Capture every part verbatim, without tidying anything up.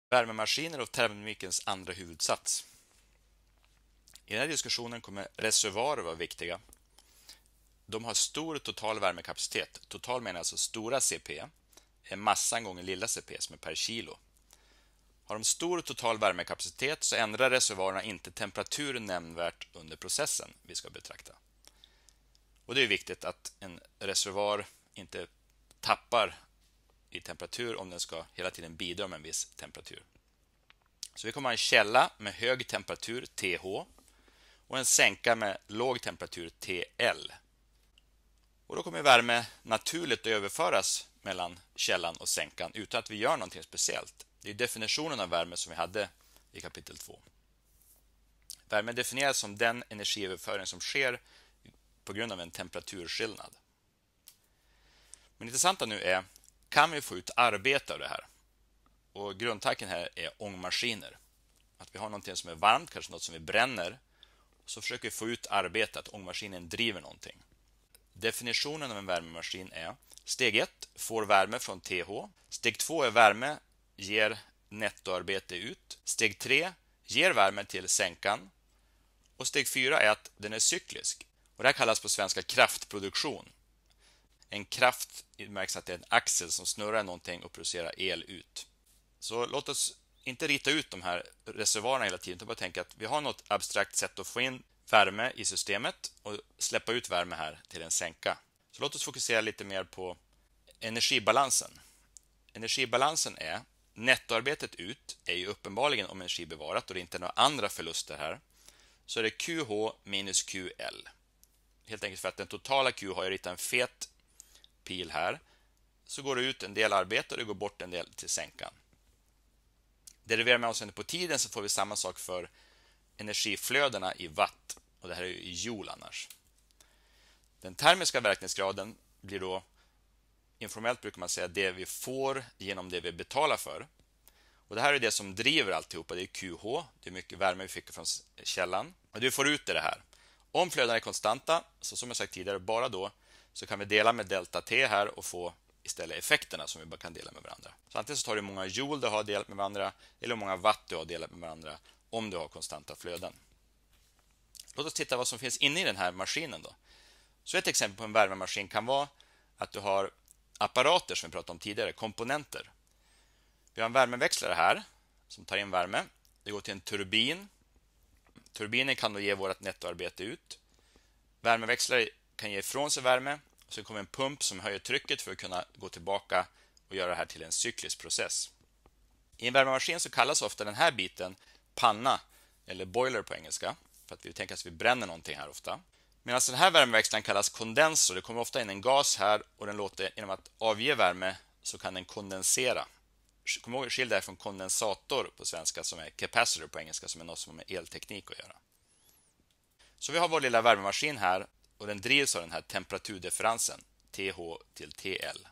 Värmemaskiner och termodynamikens andra huvudsats. I den här diskussionen kommer reservoarer vara viktiga. De har stor total värmekapacitet. Total menar alltså stora C P är massan gånger lilla C P som är per kilo. Har de stor total värmekapacitet så ändrar reservoarerna inte temperaturen nämnvärt under processen vi ska betrakta. Och det är viktigt att en reservoar inte tappar i temperatur om den ska hela tiden bidra med en viss temperatur. Så vi kommer ha en källa med hög temperatur T H och en sänka med låg temperatur T L. Och då kommer värme naturligt att överföras mellan källan och sänkan utan att vi gör någonting speciellt. Det är definitionen av värme som vi hade i kapitel två. Värme definieras som den energiöverföring som sker på grund av en temperaturskillnad. Men det intressanta nu är, kan vi få ut arbete av det här? Och grundtanken här är ångmaskiner. Att vi har någonting som är varmt, kanske något som vi bränner, så försöker vi få ut arbete, att ångmaskinen driver någonting. Definitionen av en värmemaskin är: steg ett får värme från T H. Steg två är värme ger nettoarbete ut. Steg tre ger värme till sänkan. Och steg fyra är att den är cyklisk. Och det här kallas på svenska kraftproduktion. En kraft märks att det är en axel som snurrar någonting och producerar el ut. Så låt oss inte rita ut de här reservoarerna hela tiden, utan bara tänka att vi har något abstrakt sätt att få in värme i systemet och släppa ut värme här till en sänka. Så låt oss fokusera lite mer på energibalansen. Energibalansen är, nettoarbetet ut är ju uppenbarligen om energi bevarat och det är inte några andra förluster här. Så är det Q H minus Q L. Helt enkelt för att den totala Q har jag ritat en fet pil här. Så går det ut en del arbete och det går bort en del till sänkan. Deriverar man oss på tiden så får vi samma sak för energiflödena i watt. Och det här är ju i joule annars. Den termiska verkningsgraden blir då, informellt brukar man säga, det vi får genom det vi betalar för. Och det här är det som driver alltihopa, det är Q H, det är mycket värme vi fick från källan. Och du får ut det här. Om flödena är konstanta, så som jag sagt tidigare, bara då, så kan vi dela med delta T här och få istället effekterna som vi bara kan dela med varandra. Så antingen så tar du hur många joule du har delat med varandra eller hur många watt du har delat med varandra om du har konstanta flöden. Låt oss titta vad som finns inne i den här maskinen då. Så ett exempel på en värmemaskin kan vara att du har apparater som vi pratade om tidigare, komponenter. Vi har en värmeväxlare här som tar in värme. Det går till en turbin. Turbinen kan då ge vårt nettoarbete ut. Värmeväxlare kan ge ifrån sig värme. Och så kommer en pump som höjer trycket för att kunna gå tillbaka och göra det här till en cyklisk process. I en värmemaskin så kallas ofta den här biten panna eller boiler på engelska. För att vi tänker att vi bränner någonting här ofta. Medan den här värmeväxlaren kallas kondensor. Det kommer ofta in en gas här och den låter, genom att avge värme så kan den kondensera. Kom ihåg, skilj det från kondensator på svenska som är capacitor på engelska, som är något som har med elteknik att göra. Så vi har vår lilla värmemaskin här och den drivs av den här temperaturdifferensen T H till T L.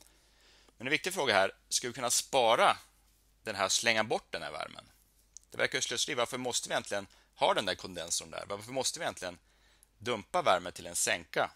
Men en viktig fråga här, ska vi kunna spara den här och slänga bort den här värmen? Det verkar ju slöseri. Varför måste vi egentligen ha den där kondensorn där? Varför måste vi egentligen dumpa värme till en sänka?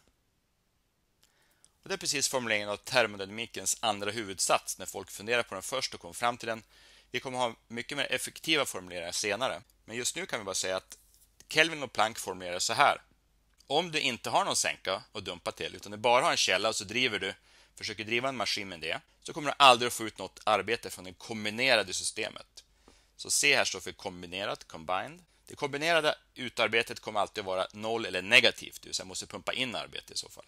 Och det är precis formuleringen av termodynamikens andra huvudsats när folk funderar på den först och kommer fram till den. Vi kommer ha mycket mer effektiva formuleringar senare. Men just nu kan vi bara säga att Kelvin och Planck formulerar så här. Om du inte har någon sänka att dumpa till utan du bara har en källa och så driver du, försöker driva en maskin med det, så kommer du aldrig att få ut något arbete från det kombinerade systemet. Så C här står för kombinerat, combined. Det kombinerade utarbetet kommer alltid att vara noll eller negativt, det vill säga måste pumpa in arbete i så fall.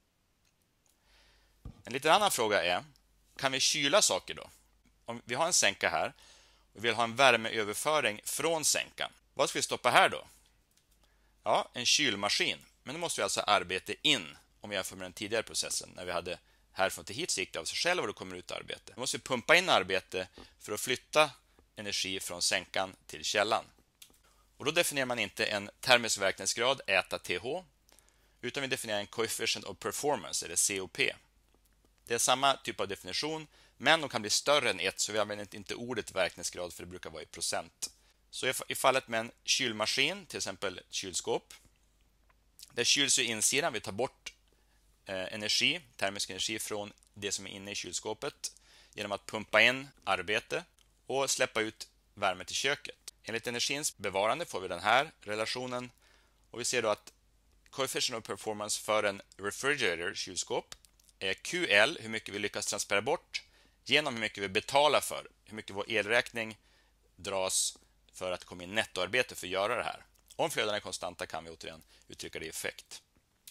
En lite annan fråga är, kan vi kyla saker då? Om vi har en sänka här och vill ha en värmeöverföring från sänkan, vad ska vi stoppa här då? Ja, en kylmaskin. Men då måste vi alltså arbete in, om vi jämför med den tidigare processen. När vi hade härifrån till hit så gick det av sig själv och då kommer ut arbete. Då måste vi pumpa in arbete för att flytta energi från sänkan till källan. Och då definierar man inte en termisk verkningsgrad, äta T H, utan vi definierar en coefficient of performance, eller C O P. Det är samma typ av definition, men de kan bli större än ett, så vi använder inte ordet verkningsgrad för det brukar vara i procent. Så i fallet med en kylmaskin, till exempel kylskåp, där kyls ju insidan, vi tar bort eh, energi, termisk energi från det som är inne i kylskåpet genom att pumpa in arbete. och släppa ut värme till köket. Enligt energins bevarande får vi den här relationen och vi ser då att coefficient of performance för en refrigerator, kylskåp, är Q L, hur mycket vi lyckas transferera bort, genom hur mycket vi betalar för, hur mycket vår elräkning dras för att komma in nettoarbete för att göra det här. Om flödena är konstanta kan vi återigen uttrycka det i effekt.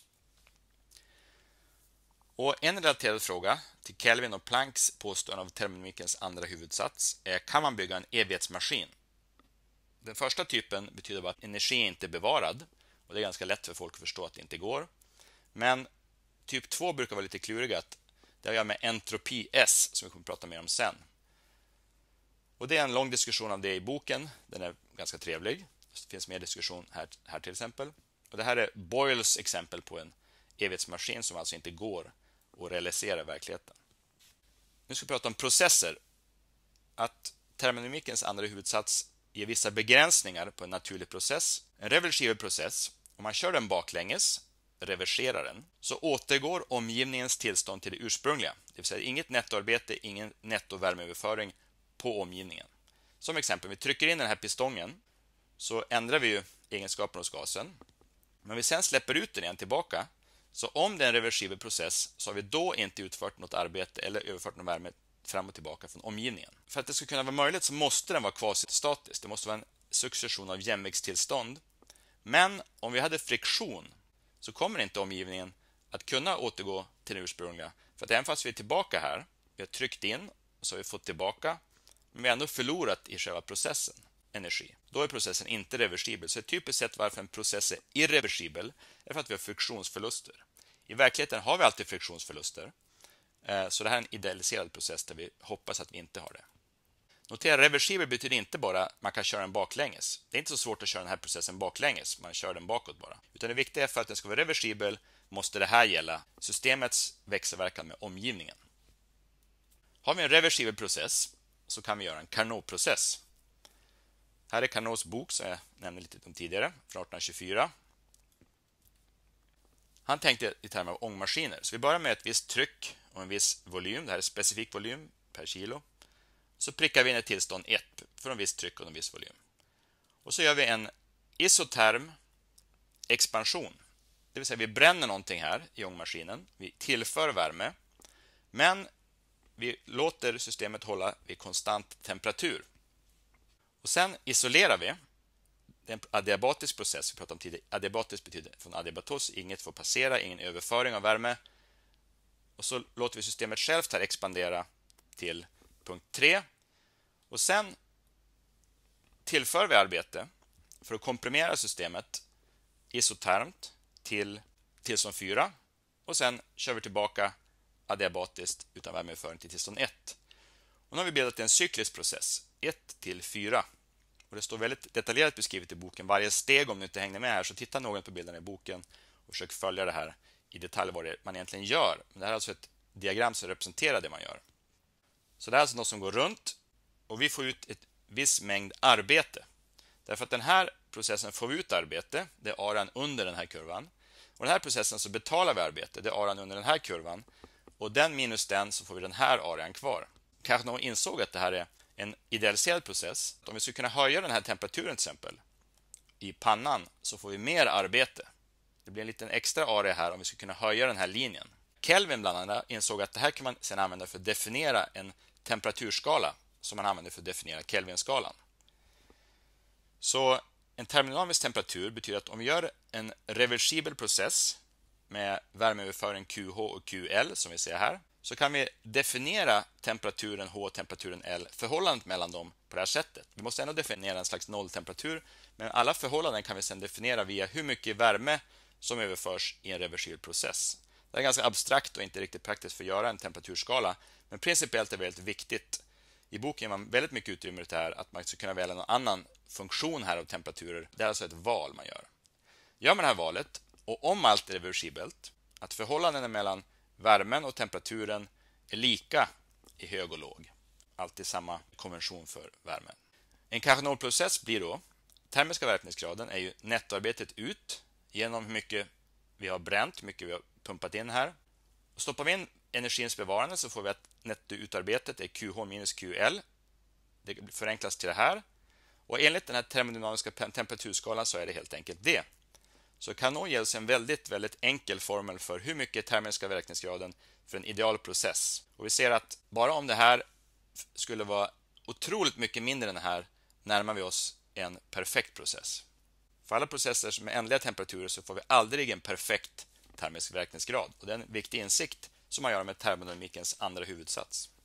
Och en relaterad fråga till Kelvin och Plancks påstående av termodynamikens andra huvudsats är: kan man bygga en evighetsmaskin? Den första typen betyder bara att energi inte är bevarad, och det är ganska lätt för folk att förstå att det inte går. Men typ två brukar vara lite kluriga. Det har att göra med entropi S, som vi kommer att prata mer om sen. Och det är en lång diskussion av det i boken. Den är ganska trevlig. Det finns mer diskussion här, här till exempel. Och det här är Boyles exempel på en evighetsmaskin som alltså inte går att realisera i verkligheten. Nu ska vi prata om processer. Att termodynamikens andra huvudsats ger vissa begränsningar på en naturlig process. En reversibel process, om man kör den baklänges, reverserar den, så återgår omgivningens tillstånd till det ursprungliga. Det vill säga inget nettoarbete, ingen nettovärmeöverföring på omgivningen. Som exempel, vi trycker in den här pistongen så ändrar vi ju egenskaperna hos gasen. Men vi sen släpper ut den igen tillbaka, så om det är en reversibel process så har vi då inte utfört något arbete eller överfört någon värme fram och tillbaka från omgivningen. För att det ska kunna vara möjligt så måste den vara kvasistatisk. Det måste vara en succession av jämviktstillstånd. Men om vi hade friktion så kommer inte omgivningen att kunna återgå till det ursprungliga. För att även fast vi är tillbaka här, vi har tryckt in och så har vi fått tillbaka, men vi har ändå förlorat i själva processen energi. Då är processen inte reversibel. Så typiskt sett varför en process är irreversibel är för att vi har friktionsförluster. I verkligheten har vi alltid friktionsförluster. Så det här är en idealiserad process där vi hoppas att vi inte har det. Notera, reversibel betyder inte bara att man kan köra den baklänges. Det är inte så svårt att köra den här processen baklänges, man kör den bakåt bara. Utan det viktiga är för att den ska vara reversibel måste det här gälla systemets växelverkan med omgivningen. Har vi en reversibel process så kan vi göra en Carnot-process. Här är Carnots bok som jag nämnde lite om tidigare, från arton tjugofyra. Han tänkte i termer av ångmaskiner. Så vi börjar med ett visst tryck och en viss volym. Det här är specifik volym per kilo. Så prickar vi in ett tillstånd ett för en viss tryck och en viss volym. Och så gör vi en isoterm expansion. Det vill säga vi bränner någonting här i ångmaskinen. Vi tillför värme. Men vi låter systemet hålla vid konstant temperatur. Och sen isolerar vi. Det är en adiabatisk process vi pratade om tidigare. Adiabatisk betyder från adiabatos, inget får passera, ingen överföring av värme. Och så låter vi systemet självt här expandera till punkt tre. Och sen tillför vi arbete för att komprimera systemet isotermt till tillstånd fyra. Och sen kör vi tillbaka adiabatiskt utan värmeöverföring till tillstånd ett. Och nu har vi bildat en cyklisk process, ett till fyra. Och det står väldigt detaljerat beskrivet i boken. Varje steg, om du inte hängde med här, så titta någon på bilderna i boken och försök följa det här i detalj vad det man egentligen gör. Men det här är alltså ett diagram som representerar det man gör. Så det är alltså något som går runt och vi får ut ett viss mängd arbete. Därför att den här processen får vi ut arbete, det är aran under den här kurvan. Och den här processen så betalar vi arbete, det är aran under den här kurvan. Och den minus den så får vi den här aran kvar. Kanske någon insåg att det här är en idealiserad process. Om vi skulle kunna höja den här temperaturen till exempel i pannan så får vi mer arbete. Det blir en liten extra area här om vi skulle kunna höja den här linjen. Kelvin bland annat insåg att det här kan man sedan använda för att definiera en temperaturskala som man använder för att definiera Kelvinskalan. Så en termodynamisk temperatur betyder att om vi gör en reversibel process med värmeöverföring Q H och Q L som vi ser här, så kan vi definiera temperaturen H och temperaturen L, förhållandet mellan dem på det här sättet. Vi måste ändå definiera en slags nolltemperatur, men alla förhållanden kan vi sedan definiera via hur mycket värme som överförs i en reversibel process. Det är ganska abstrakt och inte riktigt praktiskt för att göra en temperaturskala, men principiellt är det väldigt viktigt. I boken ger man väldigt mycket utrymme till det här att man ska kunna välja någon annan funktion här av temperaturer. Det är alltså ett val man gör. Gör man det här valet, och om allt är reversibelt, att förhållandena mellan värmen och temperaturen är lika i hög och låg. Alltid samma konvention för värmen. En Carnot-process blir då, termiska verkningsgraden är ju nettoarbetet ut genom hur mycket vi har bränt, hur mycket vi har pumpat in här. Stoppar vi in energins bevarande så får vi att nettoutarbetet är Q H minus Q L. Det förenklas till det här. Och enligt den här termodynamiska temperaturskalan så är det helt enkelt det. Så Carnot ger oss en väldigt, väldigt enkel formel för hur mycket termiska verkningsgraden för en ideal process. Och vi ser att bara om det här skulle vara otroligt mycket mindre än det här närmar vi oss en perfekt process. För alla processer med ändliga temperaturer så får vi aldrig en perfekt termisk verkningsgrad. Och det är en viktig insikt som man gör med termodynamikens andra huvudsats.